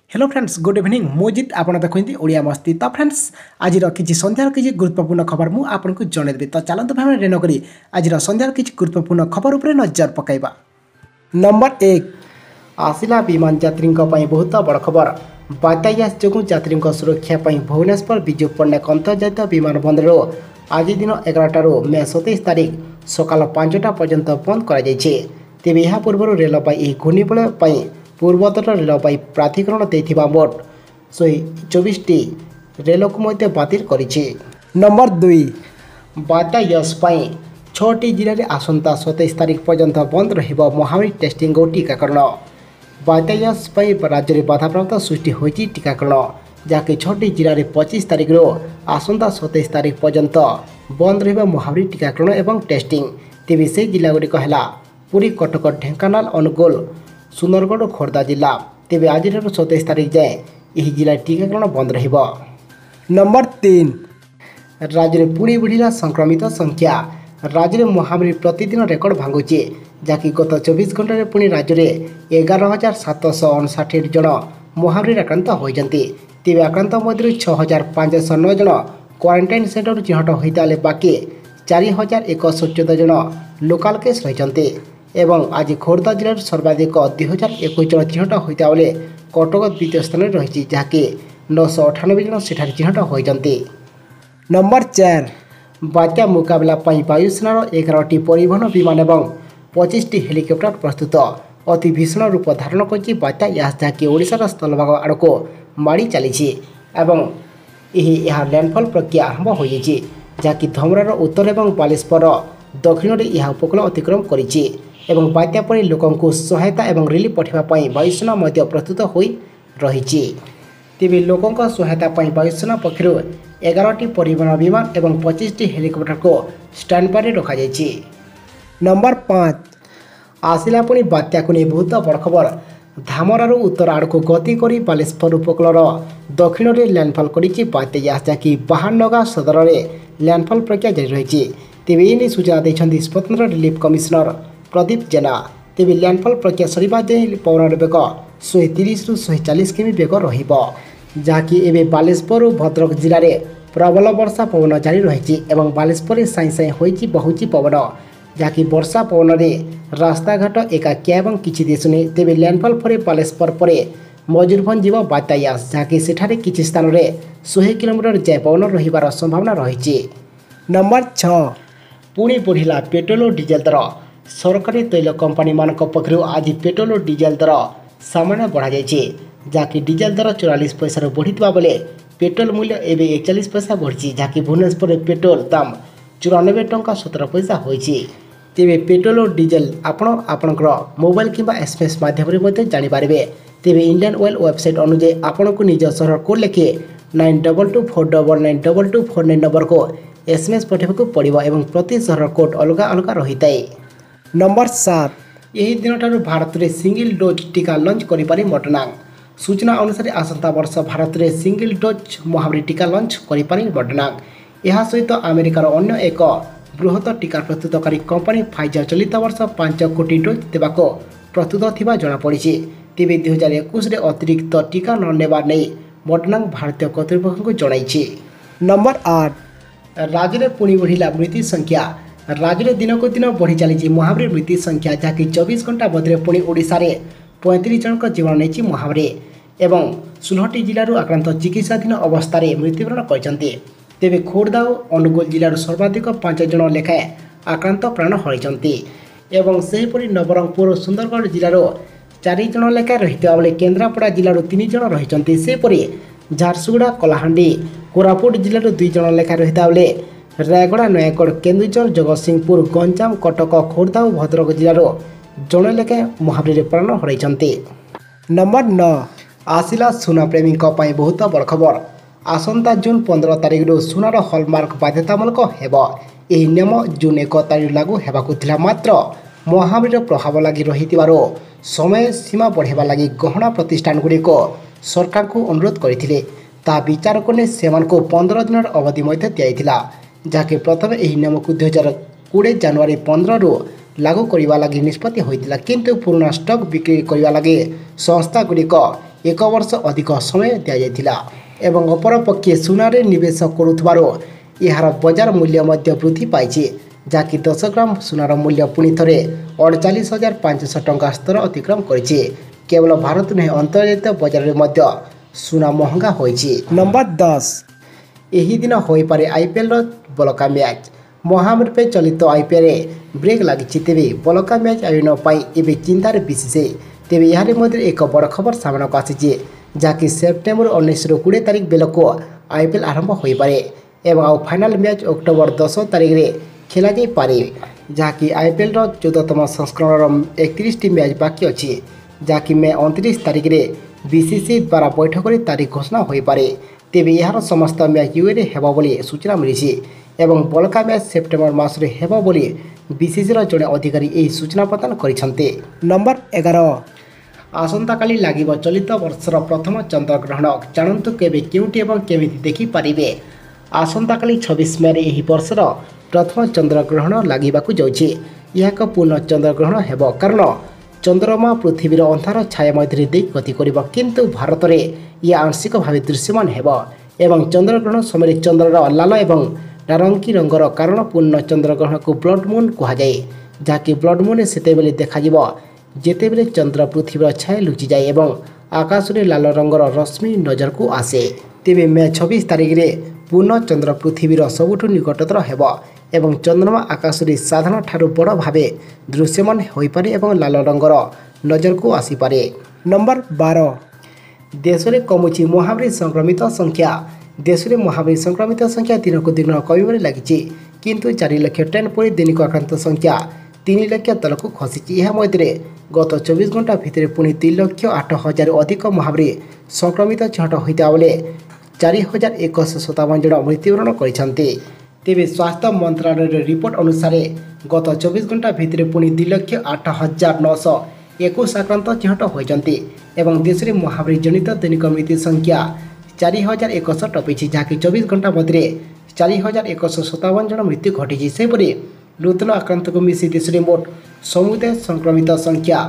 Hello friends good evening मुजित आपण देखते ओडिया मस्ती। तो फ्रेंड्स आज किसी सन्ध्यार किसी गुरुत्वपूर्ण खबर मुझे आपको जनइबी। तो चलते भाव रेन करी आज सन्ध्यार किसी गुरुत्वपूर्ण खबर उपर नजर पकड़ा। नंबर 1 आसिला विमान यात्री बहुत बड़ खबर। बात्यास जो यात्री सुरक्षा भुवनेश्वर विजु पट्टनायक अंतर्जातीय विमान बंदर आज दिन 11 मे 27 तारिख सकाल 5टा पर्यंत बंद कर तेज यह पूर्व रेलवे घूर्णिबल पूर्वोत्तर रेलवे प्राधिकरण देथिबा मोट 124 टी रेल को मध्य बातिल करिछि। नंबर 2 बात्या यश 6टी जिले में आसंता 27 तारिख पर्यंत बंद रहिबो महामारी टेस्टिंग और टीकाकरण। बात्या यश राज्य में बाधाप्राप्त सृष्टि होइछि टीकाकरण जहाँकि 6टी जिले में 25 तारिख आसंता 27 तारिख पर्यंत बंद रहिबो महामारी टीकाकरण एवं टेस्टिंग। तेबे से जिलागुड़िक है पुरी कटक ढेंकानाल अनुगुल सुंदरगढ़ और खोर्धा जिला। तेज आज 27 तारिख जाए यह जिला टीकाकरण बंद रहिबो। नंबर 3 राज्य में पुणी बढ़िला संक्रमित संख्या। राज्य में महामारी प्रतिदिन रेकर्ड भांगुचे जहाँकि गत 24 घंटे पुणी राज्य में 11,759 जन महामारी आक्रांत होती। तेज आक्रांत मध्य 6,509 जन क्वारंटाइन सेंटर चिन्हट होता बाकी 4,114 जन लोकाल केस रही। एवं आज खोर्धा जिले में सर्वाधिक 2,021 जन चिन्हट होता बेले कटक द्वितीय स्थान में रही जहाँकि 998 जन सेठार चिन्हट होती। नंबर 4 बात्या मुकाबला वायुसेनार 11टी परिवहन विमान और 25टी हेलिकप्टर प्रस्तुत। अति भीषण रूप धारण कर बात्या यास जहाँकि ओडिशार स्थलभाग आड़ को माड़ी चली एवं यह लैंडफॉल प्रक्रिया आरंभ हो जहाँकि धमरार उत्तर और बालेश्वर दक्षिण में यह उपकूल अतिक्रम करिछि एवं बात्या पर लोकों सहायता एवं रिलीफ पठाइबा वायुसेना मध्य प्रस्तुत हो रही। तेज लोकों सहायता वायुसेना पक्षर 11टी परिवहन विमान और 25टी हेलिकप्टर को स्टैंड बाय रखा जायछि। नंबर 5 आसिला पुणी बात्या को नहीं बहुत बड़ खबर। धामरार उत्तर आड़ को गति कर बालेश्वर उपकूलर दक्षिण में लैंडफॉल करिछि बात्या जहाँकि बाहानगा सदर में लैंडफॉल प्रक्रिया जारी रही। तेज ये सूचना देते स्वतंत्र रिलीफ कमिशनर प्रदीप जेना। तेज लैंडफॉल प्रक्रिया सरिबा जाए पवनर बेग 130 ରୁ 140 किमी बेग रहिबो जहाँकि एवं बालेश्वर और भद्रक जिले में प्रबल वर्षा पवन जारी रही एवं बालेश्वर साई साई होइछि बहुची पवन जहाँकि वर्षा पवन में रास्ताघाट एकाकिया एवं किछि दिशुनी। तेज लैंडफॉल पर बालेश्वर पर मयूरभंज जीव बात्या यास जहाँकि सेठारे किछि स्थान में 100 किलोमीटर जाए पवन रहिबार संभावना रही। नंबर 6 पुणी बढ़िला पेट्रोल और डीजेल दर। सरकारी तैल कंपानी मान पक्षर आज पेट्रोल और डीजेल दर सामान्य बढ़ा जहाँकि डीजेल दर 44 पैसा बढ़ी बेले पेट्रोल मूल्य एवं 41 पैसा बढ़ी जहाँकि भुवनेश्वर पेट्रोल दाम 94 टंका 17 पैसा होती। तेज पेट्रोल और डीजेल आपणकर मोबाइल किंबा एसएमएस माध्यम जानीपारे। तेज इंडियन ऑयल वेबसाइट अनुसार आपन को निज सहर कोड लिखी 9224992249 नंबर को एसएमएस पठाइबा पड़ो एवं प्रति सहर कोड अलग अलग रही है। नंबर 7 यही दिन ठार भारत में सिंगल डोज टीका लंच करें मॉडर्ना। सूचना अनुसार आसंता वर्ष भारत में सिंगल डोज महामारी टीका लंच करें मॉडर्ना। यह सहित अमेरिकार अन्य एक बृहत टीका प्रस्तुतकारी कंपनी फाइजर चलित वर्ष 5 कोटी डोज देवाक प्रस्तुत थिबा जଣାपड़ी। तेज 2021 अतिरिक्त टीका न नेबार नहीं मॉडर्ना भारतीय कर्तृपक्ष को जणाई। नंबर 8 राज्य में पुणी बढ़िला मृत्यु संख्या। राज्य में दिन को दिन बढ़ी चली महामारी मृत्यु संख्या जहाँकि 24 घंटा मध्य पुणी ओडिशा रे 35 जन जीवन नहीं महामारी एवं 16टी जिलूर आक्रांत चिकित्साधीन अवस्था मृत्युवरण करते। तेज खोर्धा और अनुगुल जिलार सर्वाधिक 5 जन लेखाएं आक्रांत प्राण हरती एवं सेहीपरि नवरंगपुर और सुंदरगढ़ जिलार 4 जन लेखाएं रही बेले केन्द्रापड़ा जिलार 3 जन रही। सेहीपरि झारसुगुड़ा कलाहांडी कोरापुट जिलार 2 जन लेखाएं रही बेले रायगड़ा नयागढ़ केन्दुझर जगतसिंहपुर गंजाम कटक खोर्धा और भद्रक जिलार जड़े लेखाएं महामारी प्राण हरती। नंबर 9 आसिला सुना प्रेमी बहुत बड़ खबर। आसंता जून 15 तारिख सुनार हलमार्क बाध्यतामूलक हेबो। यह नियम जून 1 तारिख लागू हेबाकु थिला मात्र महामारी प्रभाव लगी रही समय सीमा बढ़ावा लगी गहना प्रतिष्ठान गुड़िक सरकार को अनुरोध करते ता विचार को 15 दिन अवधि दिया जहाँकि प्रथम यह नियम को 2020 जनवरी 15 लागू करने लगी निष्पत्ति होता किंतु पुराना स्टॉक बिक्री करने लगी संस्था गुड़िक 1 ବର୍ଷ ଅଧିକ ସମୟ ଦିଆଯାଇଥିଲା ଏବଂ ଅପରପକ୍ଷେ ସୁନାରେ ନିବେଶ କରୁଥିବାରୁ ଏହାର ବଜାର ମୂଲ୍ୟ ମଧ୍ୟ ବୃଦ୍ଧି ପାଇଛି, ଯାହାକି 10 ଗ୍ରାମ ସୁନାର ମୂଲ୍ୟ ପୁଣି ଥରେ 48,500 ଟଙ୍କା ସ୍ତର ଅତିକ୍ରମ କରିଛି। କେବଳ ଭାରତ ନୁହେଁ, ଅନ୍ତର୍ଜାତୀୟ ବଜାରରେ ମଧ୍ୟ ସୁନା ମହଙ୍ଗା ହୋଇଛି। ନମ୍ବର 10, ଏହି ଦିନ ହୋଇପାରେ IPLର ବଳକା ମ୍ୟାଚ୍। ମହାମାରୀ ଚଳିତ IPLରେ ବ୍ରେକ୍ ଲାଗିଛି, ତେବେ ବଳକା ମ୍ୟାଚ୍ ଆୟୋଜନ ପାଇଁ ଏବେ ଚିନ୍ତାରେ BCCI। ତେବେ ଏହାରି ମଧ୍ୟରେ ଏକ ବଡ଼ ଖବର ସାମ୍ନାକୁ ଆସିଛି, ଯାହାକି ସେପ୍ଟେମ୍ବର 19ରୁ 20 ତାରିଖ ବେଳକୁ IPL ଆରମ୍ଭ ହୋଇପାରେ ଏବଂ ଆଉ ଫାଇନାଲ୍ ମ୍ୟାଚ୍ ଅକ୍ଟୋବର 10 ତାରିଖରେ ଖେଳାଯାଇପାରେ, ଯାହାକି IPLର 14ତମ ସଂସ୍କରଣର 31ଟି ମ୍ୟାଚ୍ ବାକି ଅଛି, ଯାହାକି ମେ 29 ତାରିଖରେ BCCI ଦ୍ୱାରା ବୈଠକରେ ତାରିଖ ଘୋଷଣା ହୋଇପାରେ। ତେବେ ଏହାର ସମସ୍ତ ମ୍ୟାଚ୍ UAEରେ ହେବ ବୋଲି ସୂଚନା ମିଳିଛି ଏବଂ ବଳକା ମ୍ୟାଚ୍ ସେପ୍ଟେମ୍ବର ମାସରେ ହେବ ବୋଲି BCCIର ଜଣେ ଅଧିକାରୀ ଏହି ସୂଚନା ପ୍ରଦାନ କରିଛନ୍ତି। ନମ୍ବର 11, ଆସନ୍ତାକାଲି ଲାଗିବ ଚଳିତ ବର୍ଷର ପ୍ରଥମ ଚନ୍ଦ୍ରଗ୍ରହଣ। ଜାଣନ୍ତୁ କେବେ, କେଉଁଠି ଏବଂ କେମିତି ଦେଖିପାରିବେ। ଆସନ୍ତାକାଲି 26 ମେରେ ଏହି ବର୍ଷର ପ୍ରଥମ ଚନ୍ଦ୍ରଗ୍ରହଣ ଲାଗିବାକୁ ଯାଉଛି। ଏହା ଏକ ପୂର୍ଣ୍ଣ ଚନ୍ଦ୍ରଗ୍ରହଣ ହେବ, କାରଣ ଚନ୍ଦ୍ରମା ପୃଥିବୀର ଅନ୍ଧାର ଛାୟା ମଧ୍ୟରେ ଦେଇ ଗତି କରିବ, କିନ୍ତୁ ଭାରତରେ ଏହା ଆଂଶିକ ଭାବେ ଦୃଶ୍ୟମାନ ହେବ ଏବଂ ଚନ୍ଦ୍ରଗ୍ରହଣ ସମୟରେ ଚନ୍ଦ୍ରର ଲାଲ ଏବଂ ନାରଙ୍ଗୀ ରଙ୍ଗର କାରଣ ପୂର୍ଣ୍ଣ ଚନ୍ଦ୍ରଗ୍ରହଣକୁ ବ୍ଲଡ୍ ମୁନ୍ କୁହାଯାଏ, ଯାହାକି ବ୍ଲଡ୍ ମୁନ୍ ସେତେବେଳେ ଦେଖାଯିବ ଯେତେବେଳେ ଚନ୍ଦ୍ର ପୃଥିବୀର ଛାୟା ଲୁଚିଯାଏ ଏବଂ ଆକାଶରେ ଲାଲ ରଙ୍ଗର ରଶ୍ମି ନଜରକୁ ଆସେ। ତେବେ ମେ 26 ତାରିଖରେ ପୂର୍ଣ୍ଣ ଚନ୍ଦ୍ର ପୃଥିବୀର ସବୁଠୁ ନିକଟତର ହେବ ଏବଂ ଚନ୍ଦ୍ରମା ଆକାଶରେ ସାଧାରଣ ଠାରୁ ବଡ଼ ଭାବେ ଦୃଶ୍ୟମାନ ହୋଇପାରେ ଏବଂ ଲାଲ ରଙ୍ଗର ନଜରକୁ ଆସିପାରେ। ନମ୍ବର 12, ଦେଶରେ କମୁଛି ମହାମାରୀ ସଂକ୍ରମିତ ସଂଖ୍ୟା। ଦେଶରେ ମହାମାରୀ ସଂକ୍ରମିତ ସଂଖ୍ୟା ଦିନକୁ ଦିନ କମିବାରେ ଲାଗିଛି, କିନ୍ତୁ 4 ଲକ୍ଷ 10 ପରେ ଦୈନିକ ଆକ୍ରାନ୍ତ ସଂଖ୍ୟା 3 ଲକ୍ଷ ତଳକୁ ଖସିଛି। ଏହା ମଧ୍ୟରେ ଗତ 24 ଘଣ୍ଟା ଭିତରେ ପୁଣି 3,08,000 ଅଧିକ ମହାମାରୀ ସଂକ୍ରମିତ ଚିହ୍ନଟ ହୋଇଥିବା ବେଳେ 4,157 ଜଣ ମୃତ୍ୟୁବରଣ କରିଛନ୍ତି। ତେବେ ସ୍ୱାସ୍ଥ୍ୟ ମନ୍ତ୍ରାଳୟର ରିପୋର୍ଟ ଅନୁସାରେ ଗତ 24 ଘଣ୍ଟା ଭିତରେ ପୁଣି 2,08,921 ଆକ୍ରାନ୍ତ ଚିହ୍ନଟ ହୋଇଛନ୍ତି ଏବଂ ଦେଶରେ ମହାମାରୀ ଜନିତ ଦୈନିକ ମୃତ୍ୟୁ ସଂଖ୍ୟା 4,100 ଟପିଛି, ଯାହାକି 24 ଘଣ୍ଟା ମଧ୍ୟରେ 4,157 ଜଣ ମୃତ୍ୟୁ ଘଟିଛି। ସେହିପରି ନୂତନ ଆକ୍ରାନ୍ତକୁ ମିଶି ଦେଶରେ ମୋଟ ସମୁଦାୟ ସଂକ୍ରମିତ ସଂଖ୍ୟା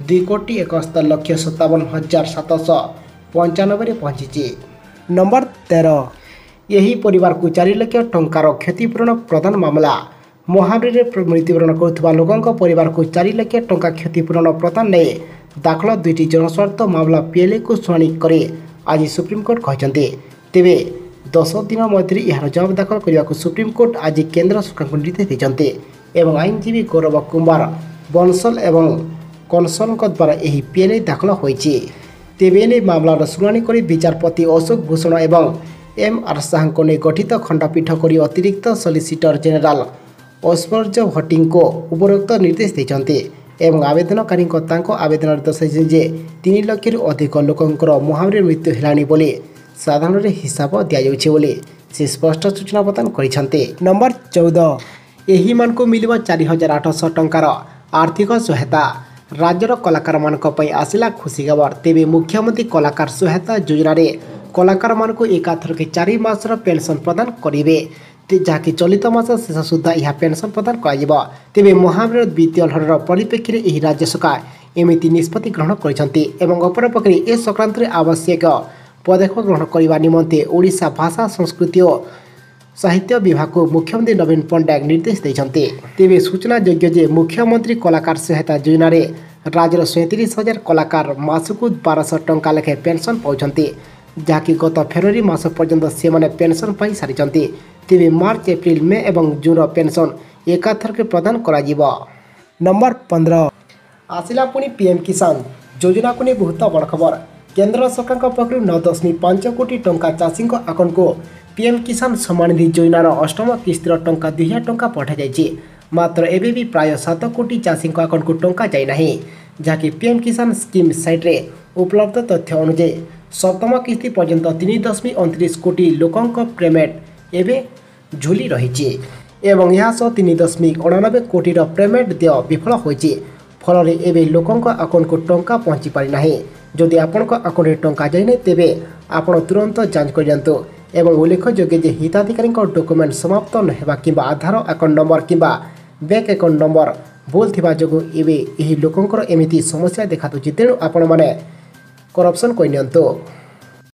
2,71,57,795ରେ ପହଞ୍ଚିଛି। ନମ୍ବର 13, ଏହି ପରିବାରକୁ 4 ଲକ୍ଷ ଟଙ୍କାର କ୍ଷତିପୂରଣ ପ୍ରଦାନ ମାମଲା। ମହାମାରୀରେ ମୃତ୍ୟୁବରଣ କରୁଥିବା ଲୋକଙ୍କ ପରିବାରକୁ 4 ଲକ୍ଷ ଟଙ୍କା କ୍ଷତିପୂରଣ ପ୍ରଦାନ ନେଇ ଦାଖଲ 2ଟି ଜନସ୍ୱାର୍ଥ ମାମଲା PLAକୁ ଶୁଣାଣି କରି ଆଜି ସୁପ୍ରିମକୋର୍ଟ କହିଛନ୍ତି। ତେବେ 10 ଦିନ ମଧ୍ୟରେ ଏହାର ଜବାବ ଦାଖଲ କରିବାକୁ ସୁପ୍ରିମକୋର୍ଟ ଆଜି କେନ୍ଦ୍ର ସରକାରଙ୍କୁ ନିର୍ଦ୍ଦେଶ ଦେଇଛନ୍ତି ଏବଂ ଆଇନଜୀବୀ ଗୌରବ କୁମାର ବନସଲ ଏବଂ କନସଲଙ୍କ ଦ୍ୱାରା ଏହି PLA ଦାଖଲ ହୋଇଛି। ତେବେ ଏନେଇ ମାମଲାର ଶୁଣାଣି କରି ବିଚାରପତି ଅଶୋକ ଭୂଷଣ ଏବଂ MR ଶାହାଙ୍କୁ ନେଇ ଗଠିତ ଖଣ୍ଡପୀଠ କରି ଅତିରିକ୍ତ ସଲିସିଟର ଜେନେରାଲ ଐଶ୍ୱର୍ଯ୍ୟ ଭଟ୍ଟଙ୍କୁ ଉପରୋକ୍ତ ନିର୍ଦ୍ଦେଶ ଦେଇଛନ୍ତି ଏବଂ ଆବେଦନକାରୀଙ୍କ ତାଙ୍କ ଆବେଦନରେ ଦର୍ଶାଇଛନ୍ତି ଯେ 3 ଲକ୍ଷରୁ ଅଧିକ ଲୋକଙ୍କର ମହାମାରୀରେ ମୃତ୍ୟୁ ହେଲାଣି ବୋଲି ସାଧାରଣରେ ହିସାବ ଦିଆଯାଉଛି ବୋଲି ସେ ସ୍ପଷ୍ଟ ସୂଚନା ପ୍ରଦାନ କରିଛନ୍ତି। ନମ୍ବର 14, ଏହିମାନଙ୍କୁ ମିଳିବ 4,800 ଟଙ୍କାର ଆର୍ଥିକ ସହାୟତା। ରାଜ୍ୟର କଳାକାରମାନଙ୍କ ପାଇଁ ଆସିଲା ଖୁସି ଖବର। ତେବେ ମୁଖ୍ୟମନ୍ତ୍ରୀ କଳାକାର ସହାୟତା ଯୋଜନାରେ କଳାକାରମାନଙ୍କୁ ଏକାଥରକେ 4 ମାସର ପେନସନ୍ ପ୍ରଦାନ କରିବେ, ଯାହାକି ଚଳିତ ମାସ ଶେଷ ସୁଦ୍ଧା ଏହା ପେନସନ୍ ପ୍ରଦାନ କରାଯିବ। ତେବେ ମହାମାରୀର ଦ୍ୱିତୀୟ ଲହରର ପରିପ୍ରେକ୍ଷୀରେ ଏହି ରାଜ୍ୟ ସରକାର ଏମିତି ନିଷ୍ପତ୍ତି ଗ୍ରହଣ କରିଛନ୍ତି ଏବଂ ଅପରପକ୍ଷରେ ଏ ସଂକ୍ରାନ୍ତରେ ଆବଶ୍ୟକ ପଦକ୍ଷେପ ଗ୍ରହଣ କରିବା ନିମନ୍ତେ ଓଡ଼ିଶା ଭାଷା ସଂସ୍କୃତି ଓ ସାହିତ୍ୟ ବିଭାଗକୁ ମୁଖ୍ୟମନ୍ତ୍ରୀ ନବୀନ ପଟ୍ଟନାୟକ ନିର୍ଦ୍ଦେଶ ଦେଇଛନ୍ତି। ତେବେ ସୂଚନାଯୋଗ୍ୟ ଯେ ମୁଖ୍ୟମନ୍ତ୍ରୀ କଳାକାର ସହାୟତା ଯୋଜନାରେ ରାଜ୍ୟର 37,000 କଳାକାର ମାସକୁ 1,200 ଟଙ୍କା ଲେଖାଏଁ ପେନସନ୍ ପାଉଛନ୍ତି, ଯାହାକି ଗତ ଫେବୃଆରୀ ମାସ ପର୍ଯ୍ୟନ୍ତ ସେମାନେ ପେନସନ୍ ପାଇ ସାରିଛନ୍ତି। ତେବେ ମାର୍ଚ୍ଚ, ଏପ୍ରିଲ, ମେ ଏବଂ ଜୁନ୍ର ପେନସନ୍ ଏକାଥରକେ ପ୍ରଦାନ କରାଯିବ। ନମ୍ବର 15, ଆସିଲା ପୁଣି PM କିଷାନ ଯୋଜନାକୁ ନେଇ ବହୁତ ବଡ଼ ଖବର। କେନ୍ଦ୍ର ସରକାରଙ୍କ ପକ୍ଷରୁ 9.5 କୋଟି ଟଙ୍କା ଚାଷୀଙ୍କ ଆକାଉଣ୍ଟକୁ PM କିଷାନ ସମ୍ମାନ ନିଧି ଯୋଜନାର ଅଷ୍ଟମ କିସ୍ତିର ଟଙ୍କା 2,000 ଟଙ୍କା ପଠାଯାଇଛି। ମାତ୍ର ଏବେ ବି ପ୍ରାୟ 7 କୋଟି ଚାଷୀଙ୍କ ଆକାଉଣ୍ଟକୁ ଟଙ୍କା ଯାଇନାହିଁ, ଯାହାକି PM କିଷାନ ସ୍କିମ୍ ସାଇଟ୍ରେ ଉପଲବ୍ଧ ତଥ୍ୟ ଅନୁଯାୟୀ ସପ୍ତମ କିସ୍ତି ପର୍ଯ୍ୟନ୍ତ 3.29 କୋଟି ଲୋକଙ୍କ ପେମେଣ୍ଟ ଏବେ ଝୁଲି ରହିଛି ଏବଂ ଏହା ସହ 3.89 କୋଟିର ପେମେଣ୍ଟ ଦେୟ ବିଫଳ ହୋଇଛି। ଫଳରେ ଏବେ ଲୋକଙ୍କ ଆକାଉଣ୍ଟକୁ ଟଙ୍କା ପହଞ୍ଚି ପାରିନାହିଁ। ଯଦି ଆପଣଙ୍କ ଆକାଉଣ୍ଟରେ ଟଙ୍କା ଯାଇନାହିଁ, ତେବେ ଆପଣ ତୁରନ୍ତ ଯାଞ୍ଚ କରିଦିଅନ୍ତୁ ଏବଂ ଉଲ୍ଲେଖଯୋଗ୍ୟ ଯେ ହିତାଧିକାରୀଙ୍କ ଡକୁମେଣ୍ଟ ସମାପ୍ତ ନ ହେବା କିମ୍ବା ଆଧାର ଆକାଉଣ୍ଟ ନମ୍ବର କିମ୍ବା ବ୍ୟାଙ୍କ ଆକାଉଣ୍ଟ ନମ୍ବର ଭୁଲ ଥିବା ଯୋଗୁଁ ଏବେ ଏହି ଲୋକଙ୍କର ଏମିତି ସମସ୍ୟା ଦେଖାଦେଉଛି। ତେଣୁ ଆପଣମାନେ କରପ୍ସନ୍ କହିନିଅନ୍ତୁ।